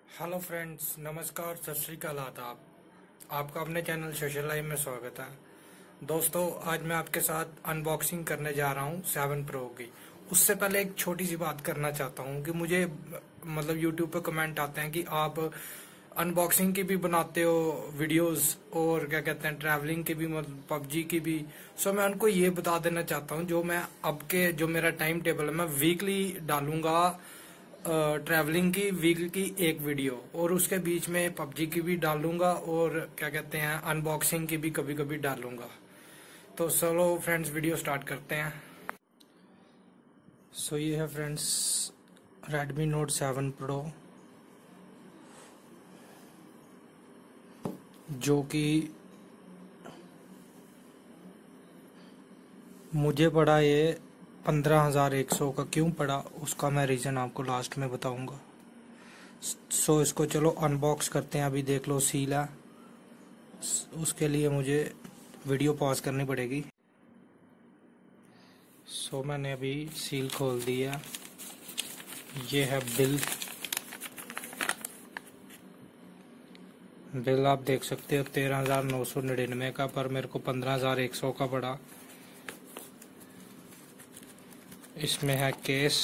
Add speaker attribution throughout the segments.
Speaker 1: Hello friends, नमस्कार, सत श्री अकाल, आदाब। आपका अपने चैनल सोशल लाइफ में स्वागत है। दोस्तों, आज मैं आपके साथ अनबॉक्सिंग करने जा रहा हूँ 7 प्रो की। उससे पहले एक छोटी सी बात करना चाहता हूँ कि मुझे मतलब यूट्यूब पे कमेंट आते हैं कि आप अनबॉक्सिंग की भी बनाते हो वीडियोस और क्या कहते हैं ट्रैवलिंग की भी, मतलब पबजी की भी। सो मैं उनको ये बता देना चाहता हूँ, जो मेरा टाइम टेबल है, मैं वीकली डालूंगा ट्रैवलिंग की वीक की एक वीडियो, और उसके बीच में पबजी की भी डालूंगा और क्या कहते हैं अनबॉक्सिंग की भी कभी कभी डालूंगा। तो चलो फ्रेंड्स, वीडियो स्टार्ट करते हैं। सो ये है फ्रेंड्स Redmi Note 7 Pro, जो कि मुझे पड़ा ये 15,100 का। क्यों पड़ा उसका मैं रीज़न आपको लास्ट में बताऊंगा। सो इसको चलो अनबॉक्स करते हैं। अभी देख लो सील है, उसके लिए मुझे वीडियो पॉज करनी पड़ेगी। सो मैंने अभी सील खोल दिया। ये है बिल आप देख सकते हो 13,999 का, पर मेरे को 15,100 का पड़ा। इसमें है केस,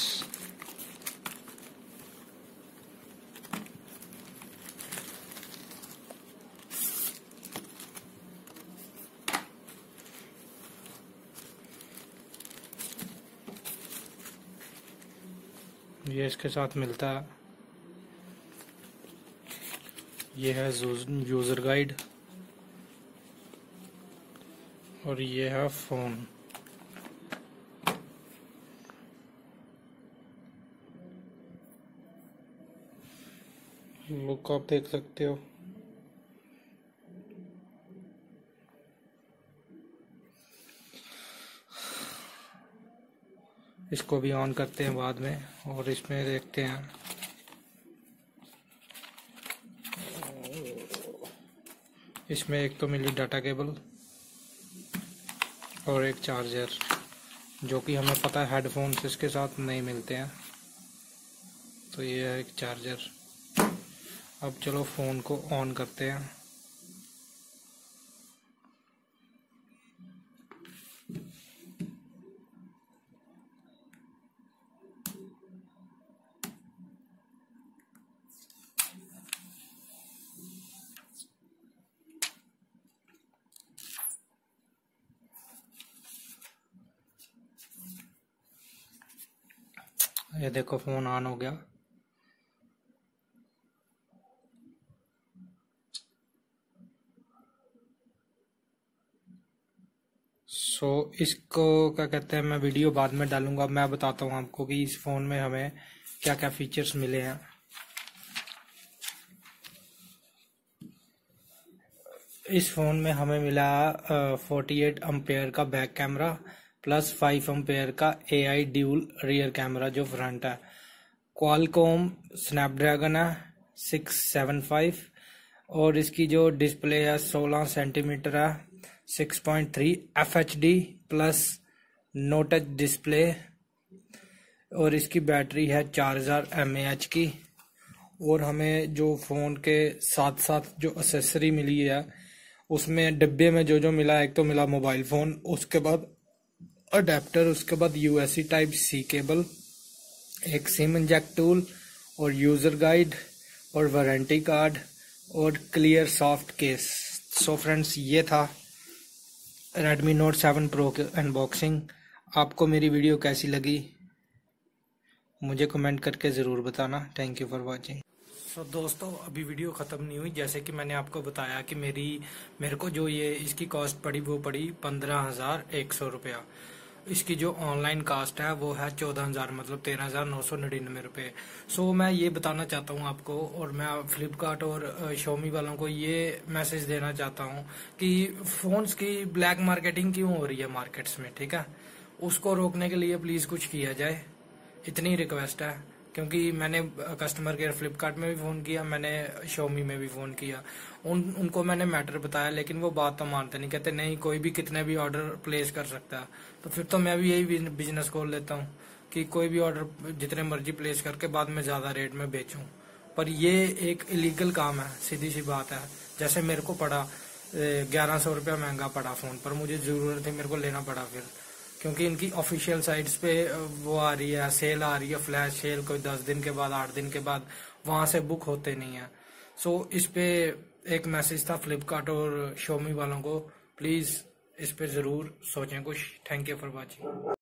Speaker 1: ये इसके साथ मिलता है। ये है यूजर गाइड और ये है फोन। लुक आप देख सकते हो। इसको भी ऑन करते हैं बाद में और इसमें देखते हैं। इसमें एक तो मिली डाटा केबल और एक चार्जर, जो कि हमें पता है हेडफोन्स इसके साथ नहीं मिलते हैं। तो ये है एक चार्जर। अब चलो फ़ोन को ऑन करते हैं। ये देखो फ़ोन ऑन हो गया। इसको क्या कहते हैं, मैं वीडियो बाद में डालूंगा। मैं बताता हूँ आपको कि इस फ़ोन में हमें क्या क्या फीचर्स मिले हैं। इस फ़ोन में हमें मिला 48 एम्पेयर का बैक कैमरा प्लस 5 एम्पेयर का AI ड्यूल रियर कैमरा जो फ्रंट है। क्वालकॉम स्नैपड्रैगन है 675, और इसकी जो डिस्प्ले है 16 सेंटीमीटर है, 6.3 FHD plus no touch display, और इसकी बैटरी है 4000 mAh की। और हमें जो फ़ोन के साथ साथ जो एक्सेसरी मिली है, उसमें डिब्बे में जो जो मिला, एक तो मिला मोबाइल फ़ोन, उसके बाद अडेप्टर, उसके बाद USB टाइप C केबल, एक सिम इंजेक्ट टूल और यूज़र गाइड और वारंटी कार्ड और clear soft case. So friends, ये था Redmi Note 7 Pro की अनबॉक्सिंग। आपको मेरी वीडियो कैसी लगी मुझे कमेंट करके ज़रूर बताना। Thank you for watching. So दोस्तों, अभी वीडियो ख़त्म नहीं हुई। जैसे कि मैंने आपको बताया कि मेरे को जो ये इसकी कॉस्ट पड़ी वो पड़ी 15,100 रुपया। इसकी जो ऑनलाइन कास्ट है वो है 14,000, मतलब 13,999 रुपये। सो मैं ये बताना चाहता हूँ आपको, और मैं फ्लिपकार्ट और शोमी वालों को ये मैसेज देना चाहता हूँ कि फ़ोन्स की ब्लैक मार्केटिंग क्यों हो रही है मार्केट्स में, ठीक है। उसको रोकने के लिए प्लीज़ कुछ किया जाए, इतनी रिक्वेस्ट है। क्योंकि मैंने कस्टमर केयर फ्लिपकार्ट में भी फ़ोन किया, मैंने शोमी में भी फ़ोन किया, उनको मैंने मैटर बताया, लेकिन वो बात तो मानते नहीं, कहते नहीं कोई भी कितने भी ऑर्डर प्लेस कर सकता है। तो फिर तो मैं भी यही बिजनेस खोल लेता हूँ कि कोई भी ऑर्डर जितने मर्जी प्लेस करके बाद में ज़्यादा रेट में बेचूँ। पर ये एक इलीगल काम है, सीधी सी बात है। जैसे मेरे को पड़ा 1100 रुपया महंगा पड़ा फोन, पर मुझे जरूरत थी, मेरे को लेना पड़ा फिर, क्योंकि इनकी ऑफिशियल साइट्स पे वो आ रही है, सेल आ रही है, फ्लैश सेल, कोई 10 दिन के बाद 8 दिन के बाद, वहां से बुक होते नहीं है। सो इस पे एक मैसेज था फ्लिपकार्ट और शोमी वालों को, प्लीज इस पे जरूर सोचें कुछ। Thank you for watching.